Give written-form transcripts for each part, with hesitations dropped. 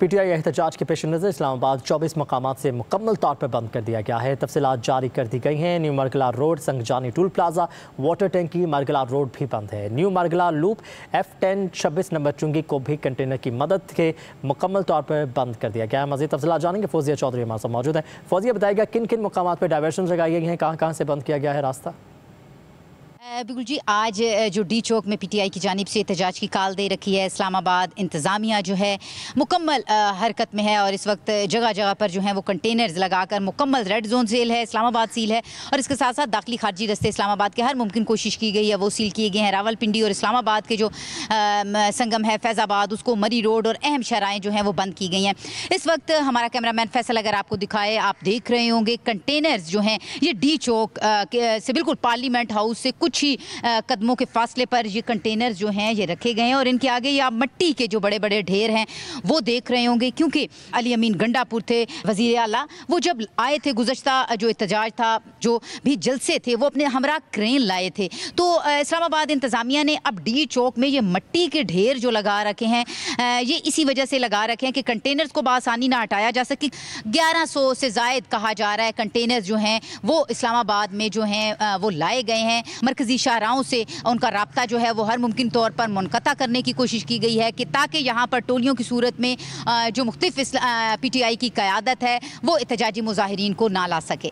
PTI एहतजाज के पेश नज़र इस्लामाबाद 24 मकामात से मुकम्मल तौर पर बंद कर दिया गया है। तफसीलात जारी कर दी गई हैं। New Margalla road, Sangjani toll plaza, water टैंकी, मरगला रोड भी बंद है। New Margalla loop F10 26 number चुंगी को भी कंटेनर की मदद के मुकम्मल तौर पर बंद कर दिया गया है। मज़ीद तफसीलात जानेंगे, फौजिया चौधरी हमारे साथ मौजूद है। फौजिया, बताएगा किन किन मकामात पर डायवर्शन लगाई गई हैं, कहाँ कहाँ से बंद किया गया है रास्ता? बिल्कुल जी, आज जो डी चौक में पीटीआई की जानिब से एहतजाज की कॉल दे रखी है। इस्लामाबाद इंतज़ामिया जो है मुकम्मल हरकत में है और इस वक्त जगह जगह पर जो है वो कंटेनर्स लगाकर मुकम्मल रेड जोन सील है, इस्लामाबाद सील है और इसके साथ साथ दाखिली खारजी रस्ते इस्लामाबाद के हर मुमकिन कोशिश की गई है वो सील किए गए हैं। रावलपिंडी और इस्लामाबाद के जो संगम है फैज़ाबाद, उसको मरी रोड और अहम शहराएँ जो हैं वो बंद की गई हैं। इस वक्त हमारा कैमरामैन फैसल अगर आपको दिखाए, आप देख रहे होंगे कंटेनर्स जो हैं ये डी चौक से बिल्कुल पार्लियामेंट हाउस से कुछ ही कदमों के फासले पर ये कंटेनर जो हैं ये रखे गए हैं और इनके आगे ये आप मिट्टी के जो बड़े बड़े ढेर हैं वो देख रहे होंगे, क्योंकि अली अमीन गंडापुर थे वज़ीर आला, वो जब आए थे गुज़श्ता जो एहतजाज था, जो भी जलसे थे, वो अपने हमरा क्रेन लाए थे। तो इस्लामाबाद इंतज़ामिया ने अब डी चौक में ये मिट्टी के ढेर जो लगा रखे हैं ये इसी वजह से लगा रखे हैं कि कंटेनर्स को बआसानी ना हटाया जा सके। 1100 से ज़ायद कहा जा रहा है कंटेनर्स जो हैं वो इस्लामाबाद में जो हैं वो लाए गए हैं। मरकज़ी शाहराहों से उनका राब्ता जो है वो हर मुमकिन तौर पर मुनक़ता करने की कोशिश की गई है कि ताकि यहाँ पर टोलियों की सूरत में जो मुख्तलिफ पीटीआई की क़यादत है वो एहतजाजी मुज़ाहिरीन को ना ला सके।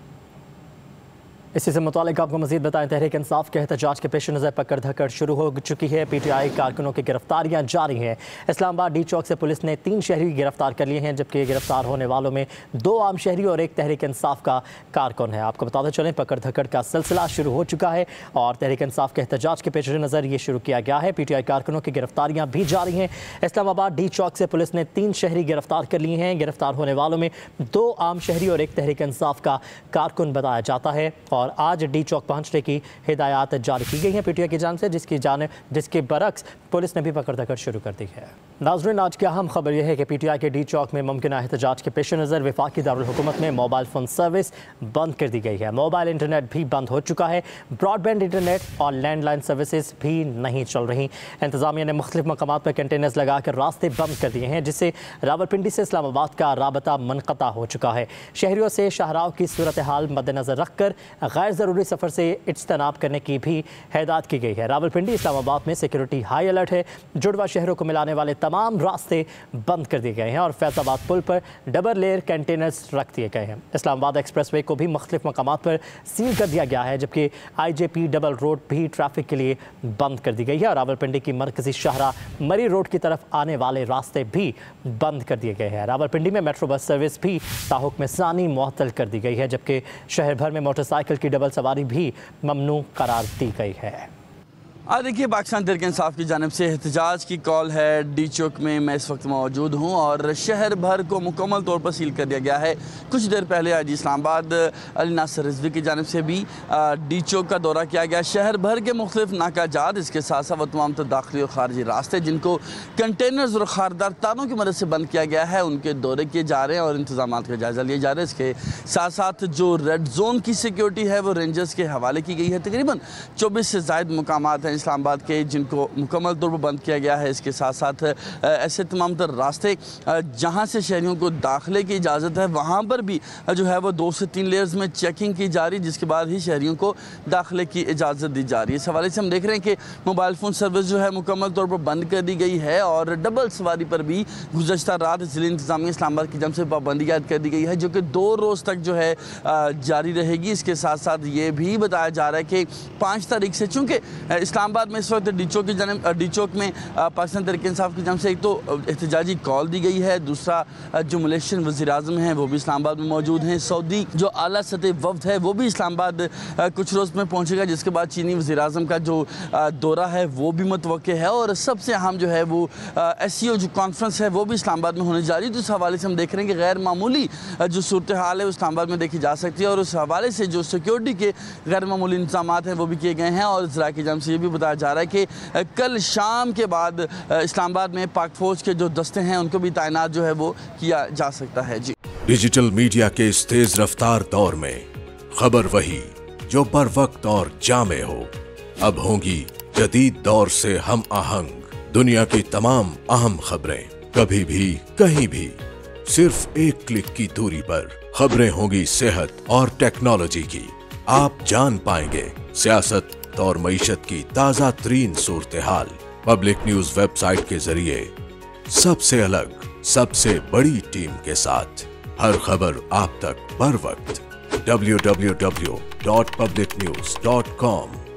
इसी से मुतालिक आपको मज़ीद बताएं, तहरीक इंसाफ के एहतजाज के पेश नज़र पकड़ धकड़ शुरू हो चुकी है। पीटीआई कारकुनों की गिरफ्तारियां जारी हैं। इस्लामाबाद डी चौक से पुलिस ने 3 शहरी गिरफ्तार कर लिए हैं, जबकि गिरफ्तार होने वालों में 2 आम शहरी और 1 तहरीक इंसाफ का कारकुन है। आपको बताते चलें, पकड़ धकड़ का सिलसिला शुरू हो चुका है और तहरीक इंसाफ के एहतजाज के पेश नज़र ये शुरू किया गया है। पीटीआई कारकुनों की गिरफ्तारियां भी जारी हैं। इस्लामाबाद डी चौक से पुलिस ने 3 शहरी गिरफ्तार कर लिए हैं। गिरफ्तार होने वालों में 2 आम शहरी और 1 तहरीक इंसाफ का कारकुन बताया जाता है और आज डी चौक पहुंचने की हिदायत जारी की गई है पीटीआई की जानिब से, जिसके बरक्स पुलिस ने भी पकड़ धकड़ शुरू कर दी है। नाज़रीन, आज की अहम खबर यह है कि पीटीआई के डी चौक में मुमकिन एहतजाज के पेश नज़र वफाकी दारुल हुकूमत में मोबाइल फ़ोन सर्विस बंद कर दी गई है। मोबाइल इंटरनेट भी बंद हो चुका है। ब्रॉडबैंड इंटरनेट और लैंडलाइन सर्विसेज भी नहीं चल रही। इंतज़ामिया ने मुख्तलिफ मकामात पर कंटेनर्स लगाकर रास्ते बंद कर दिए हैं, जिससे रावलपिंडी से इस्लामाबाद का राबता मुनक़ता हो चुका है। शहरियों से शाहराह की सूरत हाल मद्देनज़र रखकर गैर ज़रूरी सफ़र से इज्तनाब करने की भी हिदायत की गई है। रावलपिंडी इस्लामाबाद में सिक्योरिटी हाई अलर्ट है। जुड़वा शहरों को मिलाने वाले तमाम रास्ते बंद कर दिए गए हैं और फैज़ाबाद पुल पर डबल लेयर कंटेनर्स रख दिए गए हैं। इस्लामाबाद एक्सप्रेसवे को भी मुख्तलिफ मकामात पर सील कर दिया गया है, जबकि IJP डबल रोड भी ट्रैफिक के लिए बंद कर दी गई है और रावलपिंडी की मरकजी शाहराह मरी रोड की तरफ आने वाले रास्ते भी बंद कर दिए गए हैं। रावलपिंडी में मेट्रो बस सर्विस भी ताहुक्म सानी मुअत्तल कर दी गई है, जबकि शहर भर में मोटरसाइकिल की डबल सवारी भी ममनू करार दी गई है। देखिए, पाकिस्तान तहरीक इंसाफ की जानिब से एहतजाज की कॉल है। डी चौक में मैं इस वक्त मौजूद हूँ और शहर भर को मुकम्मल तौर पर सील कर दिया गया है। कुछ देर पहले आज इस्लामाबाद अली नासिर रिजवी की जानिब से भी डी चौक का दौरा किया गया। शहर भर के मुख्तलिफ नाकाजात, इसके साथ साथ वो तमाम तो दाखिली और खारजी रास्ते जिनको कंटेनर्स और खारदार तारों की मदद से बंद किया गया है, उनके दौरे किए जा रहे हैं और इंतजाम का जायज़ा लिए जा रहे हैं। इसके साथ साथ जो रेड जोन की सिक्योरिटी है वो रेंजर्स के हवाले की गई है। तकरीबन 24 से ज़ायद मकामात हैं इस्लामाबाद के जिनको मुकम्मल तौर पर बंद किया गया है। इसके साथ साथ ऐसे तमाम तर रास्ते जहां से शहरियों को दाखिले की इजाज़त है वहां पर भी जो है वो 2 से 3 लेयर्स में चेकिंग की जा रही है, जिसके बाद ही शहरियों को दाखिले की इजाज़त दी जा रही है। इस हवाले से हम देख रहे हैं कि मोबाइल फ़ोन सर्विस जो है मुकम्मल तौर पर बंद कर दी गई है और डबल सवारी पर भी गुज़श्ता रात ज़िला इंतज़ामिया इस्लामाबाद की जानिब से पाबंदी आयद कर दी गई है, जो कि 2 रोज़ तक जो है जारी रहेगी। इसके साथ साथ ये भी बताया जा रहा है कि 5 तारीख से, चूँकि इस्लामाबाद में इस वक्त डी चौक में पाकिस्तान तहरीक इंसाफ की जानिब से एक तो एहतजाजी कॉल दी गई है, दूसरा जो मलेशियन वज़ीर आज़म हैं वो भी इस्लामाबाद में मौजूद हैं, सऊदी जो आला सतह वफ़द है वो भी इस्लामाबाद कुछ रोज़ में पहुँचेगा, जिसके बाद चीनी वज़ीर आज़म का जो दौरा है वो भी मुतवक्के है और सबसे अहम जो है वो SCO जो कॉन्फ्रेंस है वो भी इस्लामाबाद में होने जा रही है। तो इस हवाले से हम देख रहे हैं कि गैर मामूली जो सूरत हाल है वो इस्लामाबाद में देखी जा सकती है और उस हवाले से जो सिक्योरिटी के गैर मामूली इंतजाम हैं वो भी किए गए हैं और ज़रा की जानिब से ये भी बताया जा रहा है कि कल शाम के बाद इस्लामाबाद में पाक फौज के जो दस्ते हैं उनको भी तैनात जो है वो किया जा सकता है। जी, डिजिटल मीडिया के इस तेज रफ्तार दौर में खबर वही जो बर वक्त और जामे हो। अब होंगी जदीद दौर से हम आहंग दुनिया की तमाम अहम खबरें कभी भी कहीं भी सिर्फ एक क्लिक की दूरी पर खबरें होंगी सेहत और टेक्नोलॉजी की। आप जान पाएंगे सियासत और मईशत की ताजा तरीन सूरत हाल। पब्लिक न्यूज वेबसाइट के जरिए सबसे अलग, सबसे बड़ी टीम के साथ हर खबर आप तक बर वक्त। www.publicnews.com